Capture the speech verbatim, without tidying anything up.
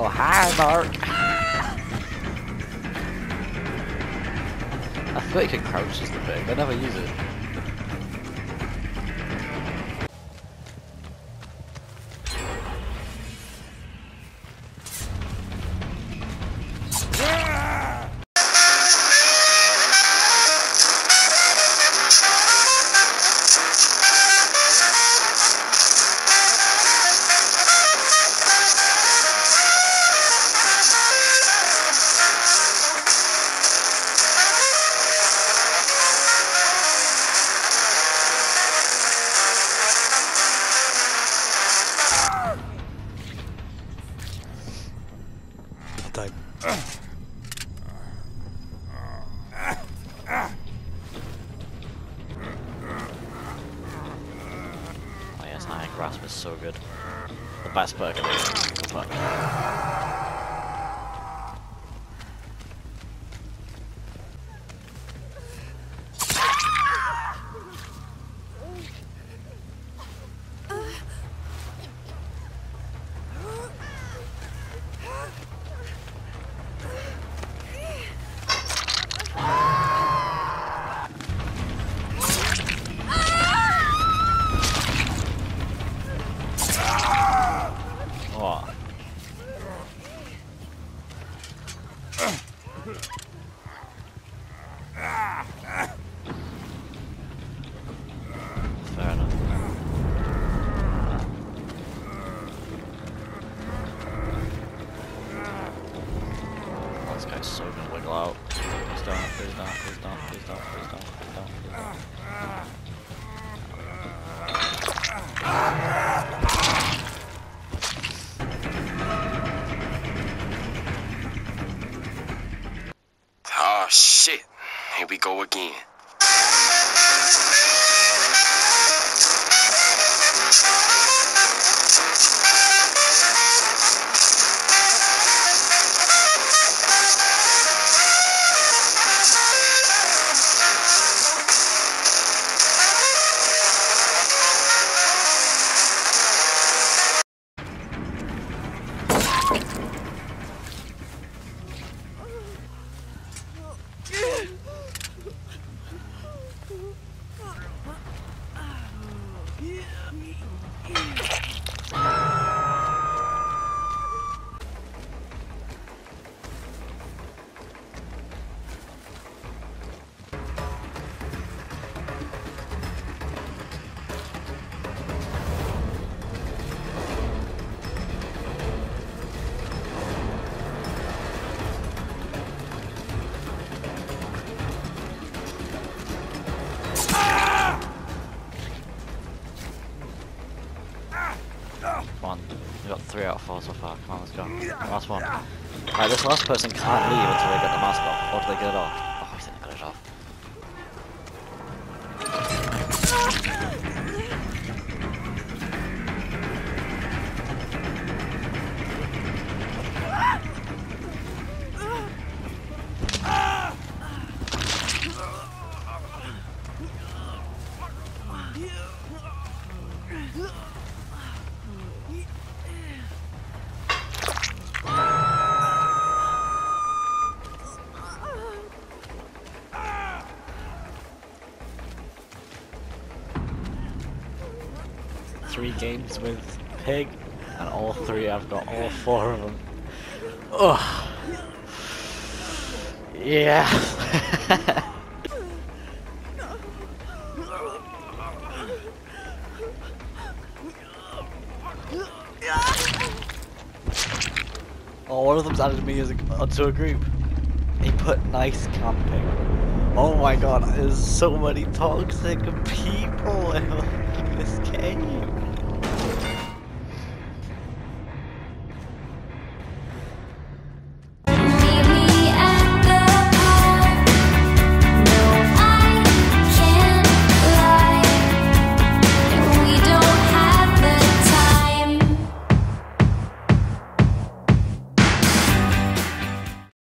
Oh, hi, Mark. I thought you could crouch as the pig. I never use it. Time. Oh yes, Iron Grasp is so good. The best perk of it. Fuck. What? Fair enough. Oh, this guy's so gonna wiggle out. Please don't, please don't, please don't, please don't, please don't, please don't, please don't. Oh shit, here we go again. Come on, we got three out of four so far. Come on, let's go. Last one. Right, this last person can't leave until they get the mask off. Or do they get it off? Oh, I think they got it off. Three games with Pig, and all three I've got all four of them. Ugh. Yeah. Oh, one of them's added me as a, onto a group. He put nice camping. Oh my god, there's so many toxic people in this game.